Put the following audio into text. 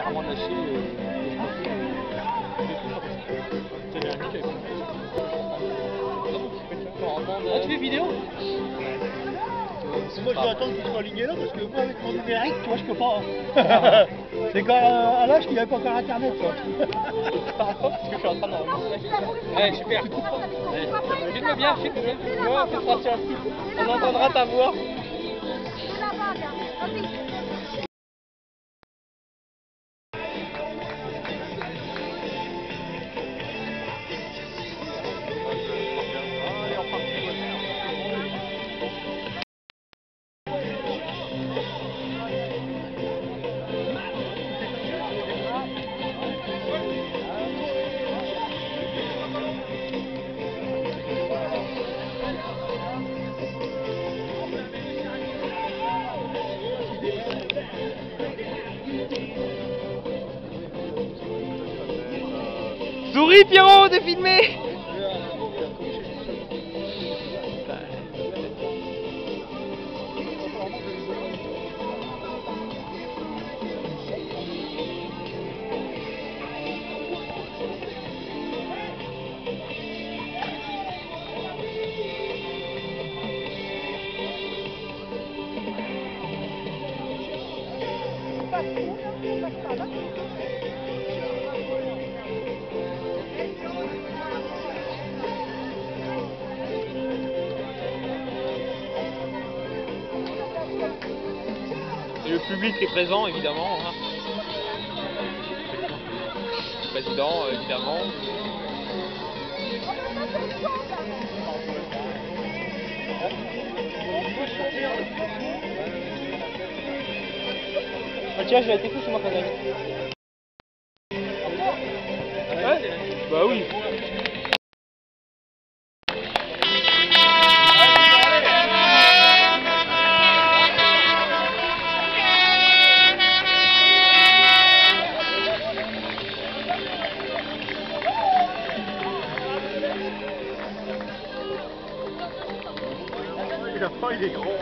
vraiment lâché c'est un handicap. Ah, tu fais vidéo? Moi je dois attendre qu'il soit aligné là parce que moi avec mon numérique, tu vois, je peux pas. C'est quand à l'âge qu'il n'y avait pas encore internet quoi. Je parle pas parce que je suis en train d'enregistrer. Ouais, super. Ouais. Filme bien, filme bien. Ouais, c'est parti un petit. On entendra ta voix. Souris Pierrot, t'es filmé. Et le public est présent évidemment. Hein. Le président évidemment. Ah tiens, j'ai été fou, c'est moi qui ai gagné. Ouais. Bah oui. Il est gros.